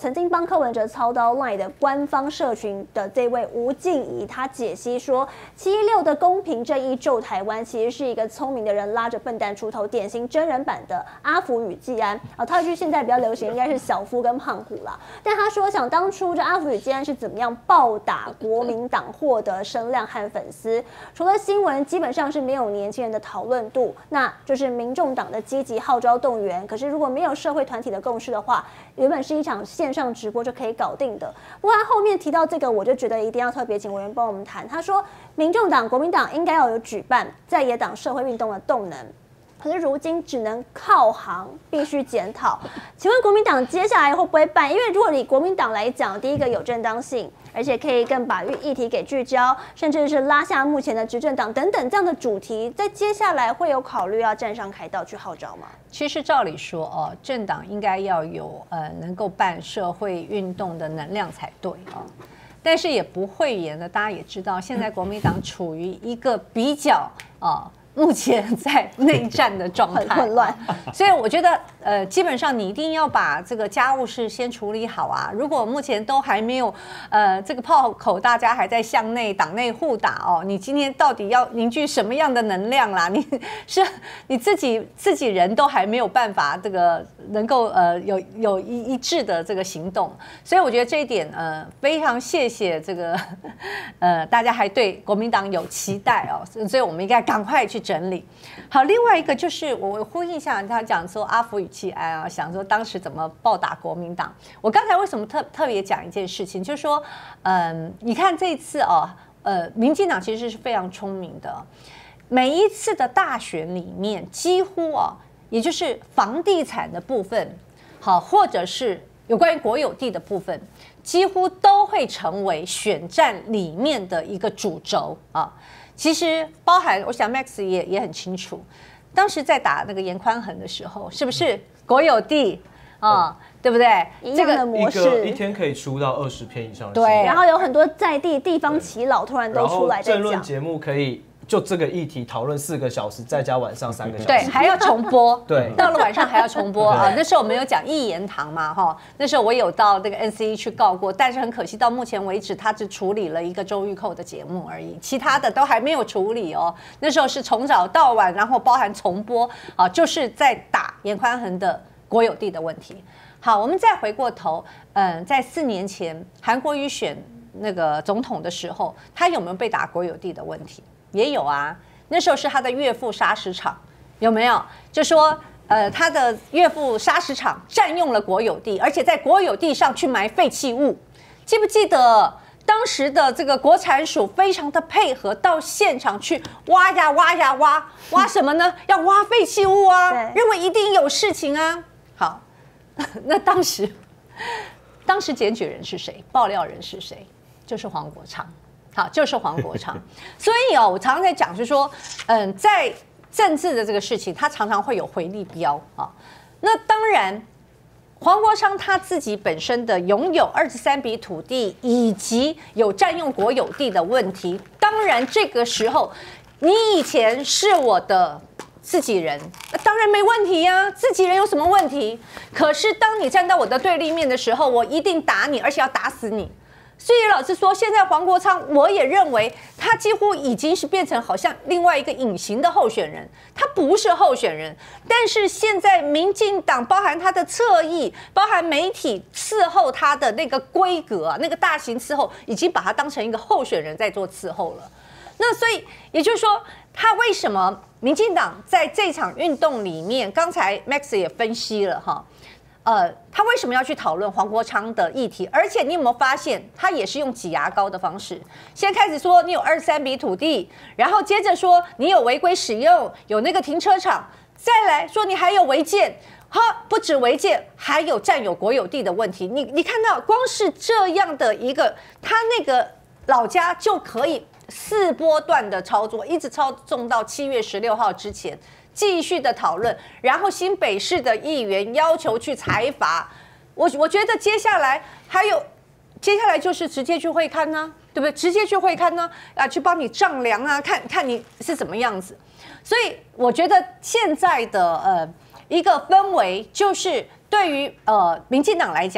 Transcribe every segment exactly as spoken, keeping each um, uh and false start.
曾经帮柯文哲操刀 LINE 的官方社群的这位吴静怡，他解析说，七一六的公平正义救台湾，其实是一个聪明的人拉着笨蛋出头，典型真人版的阿福与季安啊。套一句现在比较流行，应该是小夫跟胖虎啦。但他说，想当初这阿福与季安是怎么样暴打国民党，获得声量和粉丝，除了新闻，基本上是没有年轻人的讨论度，那就是民众党的积极号召动员。可是如果没有社会团体的共识的话，原本是一场线上直播就可以搞定的。不过他后面提到这个，我就觉得一定要特别请委员帮我们谈。他说，民众党、国民党应该要有举办在野党社会运动的动能。可是如今只能靠行，必须检讨。请问国民党接下来会不会办？因为如果以国民党来讲，第一个有正当性，而且可以更把议题给聚焦，甚至是拉下目前的执政党等等这样的主题，在接下来会有考虑要站上凯道去号召吗？ 其实照理说，哦，政党应该要有呃能够办社会运动的能量才对啊。但是也不讳言的，大家也知道，现在国民党处于一个比较啊。目前在内战的状态， 很混乱， 所以我觉得，呃，基本上你一定要把这个家务事先处理好啊。如果目前都还没有，呃，这个炮口大家还在向内党内互打哦，你今天到底要凝聚什么样的能量啦？你是你自己自己人都还没有办法这个能够呃有有一一致的这个行动，所以我觉得这一点呃非常谢谢这个呃大家还对国民党有期待哦，所以我们应该赶快去整理好。另外一个就是我呼应一下他讲说阿福与季安啊，想说当时怎么暴打国民党。我刚才为什么特特别讲一件事情，就是说，嗯，你看这一次哦，呃，民进党其实是非常聪明的，每一次的大选里面，几乎哦，也就是房地产的部分，好，或者是有关于国有地的部分，几乎都会成为选战里面的一个主轴啊。其实包含，我想 Max 也也很清楚，当时在打那个严宽衡的时候，是不是国有地啊、嗯，对不对？ 这个模式一天可以出到二十篇以上的， 对， 然后有很多在地地方耆老突然都出来在讲， 政论节目可以。就这个议题讨论四个小时，再加晚上三个小时， 对，还要重播， 对， 到了晚上还要重播啊。那时候我们有讲一言堂嘛，哈，那时候我有到那个 N C E 去告过，但是很可惜，到目前为止，他只处理了一个周玉蔻的节目而已，其他的都还没有处理哦。那时候是从早到晚，然后包含重播啊，就是在打严宽衡的国有地的问题。好，我们再回过头，嗯，在四年前韩国瑜选那个总统的时候，他有没有被打国有地的问题？也有啊，那时候是他的岳父砂石场，有没有？就说呃，他的岳父砂石场占用了国有地，而且在国有地上去埋废弃物，记不记得当时的这个国产署非常的配合，到现场去挖呀挖呀挖，挖什么呢？要挖废弃物啊，认为一定有事情啊。好，那当时当时检举人是谁？爆料人是谁？就是黄国昌。好，就是黄国昌，所以哦，我常常在讲，就是说，嗯，在政治的这个事情，他常常会有回力标啊。那当然，黄国昌他自己本身的拥有二十三笔土地，以及有占用国有地的问题，当然这个时候，你以前是我的自己人，当然没问题呀、啊，自己人有什么问题？可是当你站到我的对立面的时候，我一定打你，而且要打死你。所以老实说，现在黄国昌，我也认为他几乎已经是变成好像另外一个隐形的候选人，他不是候选人。但是现在民进党包含他的侧翼，包含媒体伺候他的那个规格、啊，那个大型伺候，已经把他当成一个候选人在做伺候了。那所以也就是说，他为什么民进党在这场运动里面，刚才 Max 也分析了哈。呃，他为什么要去讨论黄国昌的议题？而且你有没有发现，他也是用挤牙膏的方式，先开始说你有二十三笔土地，然后接着说你有违规使用，有那个停车场，再来说你还有违建，好，不止违建，还有占有国有地的问题。你你看到，光是这样的一个，他那个老家就可以四波段的操作，一直操纵到七月十六号之前。继续的讨论，然后新北市的议员要求去裁罚，我我觉得接下来还有，接下来就是直接去会勘呢、啊，对不对？直接去会勘呢、啊，啊，去帮你丈量啊，看看你是怎么样子。所以我觉得现在的呃一个氛围，就是对于呃民进党来讲，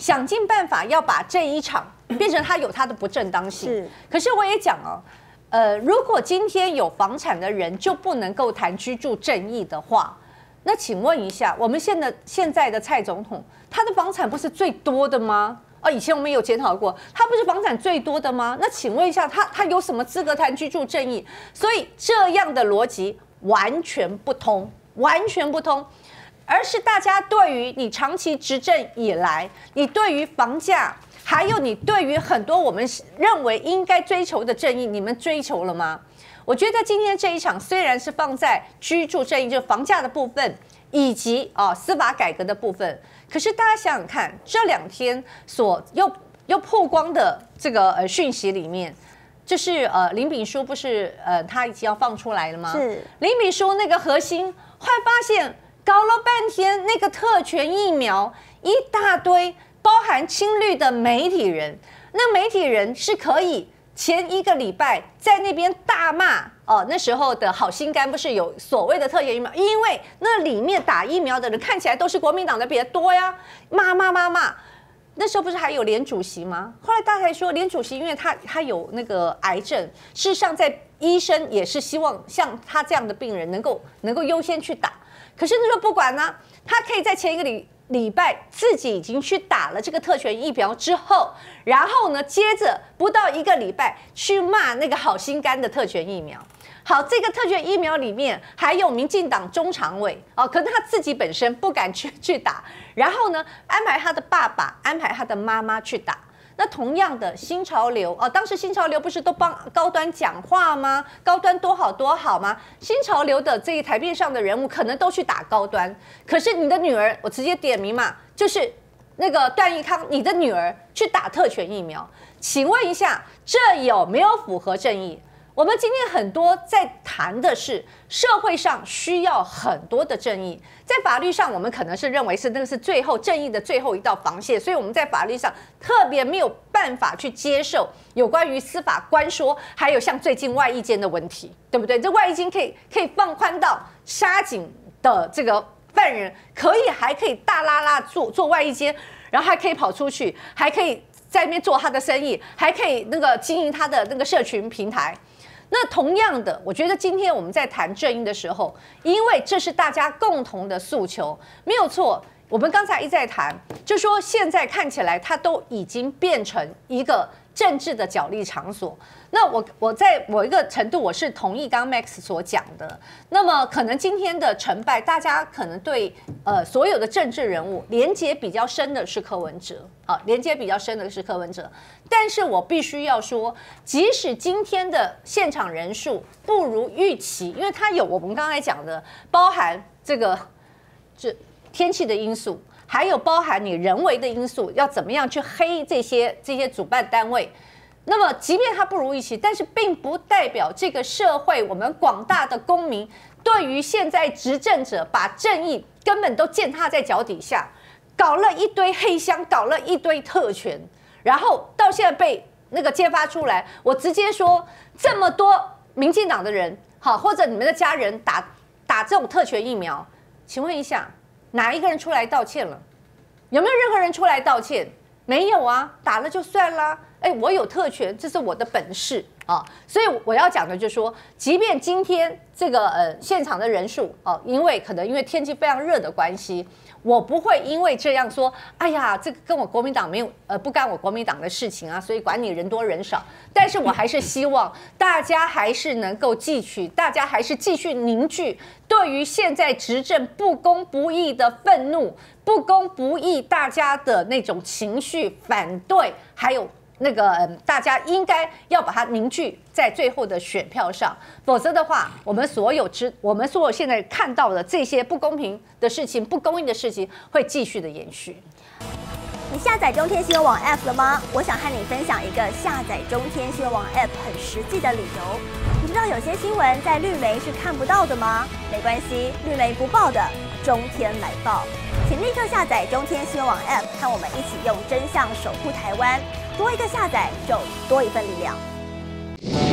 想尽办法要把这一场变成它有它的不正当性。 是， 可是我也讲哦，呃，如果今天有房产的人就不能够谈居住正义的话，那请问一下，我们现在现在的蔡总统，他的房产不是最多的吗？哦，以前我们有检讨过，他不是房产最多的吗？那请问一下，他他有什么资格谈居住正义？所以这样的逻辑完全不通，完全不通，而是大家对于你长期执政以来，你对于房价，还有你对于很多我们认为应该追求的正义，你们追求了吗？我觉得今天这一场虽然是放在居住正义，就是房价的部分，以及啊司法改革的部分，可是大家想想看，这两天所又又曝光的这个呃讯息里面，就是呃林秉书不是呃他已经要放出来了吗？ 是林秉书那个核心，后来发现搞了半天，那个特权疫苗一大堆，包含亲绿的媒体人，那媒体人是可以。前一个礼拜在那边大骂哦，那时候的好心肝不是有所谓的特权疫苗，因为那里面打疫苗的人看起来都是国民党的比较多呀，骂骂骂骂。那时候不是还有连主席吗？后来大家还说连主席，因为他他有那个癌症，事实上在医生也是希望像他这样的病人能够能够优先去打。可是那时候不管呢，他可以在前一个礼。礼拜自己已经去打了这个特权疫苗之后，然后呢，接着不到一个礼拜去骂那个好心肝的特权疫苗。好，这个特权疫苗里面还有民进党中常委哦，可是他自己本身不敢去去打，然后呢，安排他的爸爸，安排他的妈妈去打。那同样的新潮流哦，当时新潮流不是都帮高端讲话吗？高端多好多好吗？新潮流的这一台面上的人物可能都去打高端，可是你的女儿，我直接点名嘛，就是那个段奕康，你的女儿去打特权疫苗，请问一下，这有没有符合正义？我们今天很多在谈的是社会上需要很多的正义，在法律上我们可能是认为是那个是最后正义的最后一道防线，所以我们在法律上特别没有办法去接受有关于司法官说，还有像最近外役监的问题，对不对？这外役监可以可以放宽到杀警的这个犯人，可以还可以大拉拉做做外役监，然后还可以跑出去，还可以在那边做他的生意，还可以那个经营他的那个社群平台。那同样的，我觉得今天我们在谈正义的时候，因为这是大家共同的诉求，没有错。我们刚才一再谈，就说现在看起来它都已经变成一个政治的角力场所。那我我在某一个程度我是同意刚 Max 所讲的。那么可能今天的成败，大家可能对呃所有的政治人物连结比较深的是柯文哲，啊，连结比较深的是柯文哲。但是我必须要说，即使今天的现场人数不如预期，因为它有我们刚才讲的，包含这个这天气的因素，还有包含你人为的因素，要怎么样去黑这些这些主办单位。那么，即便它不如预期，但是并不代表这个社会我们广大的公民对于现在执政者把正义根本都践踏在脚底下，搞了一堆黑箱，搞了一堆特权，然后到现在被那个揭发出来，我直接说，这么多民进党的人，好，或者你们的家人打打这种特权疫苗，请问一下，哪一个人出来道歉了？有没有任何人出来道歉？没有啊，打了就算啦。哎，我有特权，这是我的本事啊，所以我要讲的就是说，即便今天这个呃现场的人数哦，因为可能因为天气非常热的关系，我不会因为这样说，哎呀，这个跟我国民党没有呃不干我国民党的事情啊，所以管你人多人少。但是我还是希望大家还是能够汲取，大家还是继续凝聚对于现在执政不公不义的愤怒、不公不义大家的那种情绪反对，还有。那个，嗯，大家应该要把它凝聚在最后的选票上，否则的话，我们所有知，我们所有现在看到的这些不公平的事情、不公义的事情，会继续的延续。 你下载中天新闻网 App 了吗？我想和你分享一个下载中天新闻网 App 很实际的理由。你知道有些新闻在绿媒是看不到的吗？没关系，绿媒不报的，中天来报。请立刻下载中天新闻网 App， 和我们一起用真相守护台湾。多一个下载，就多一份力量。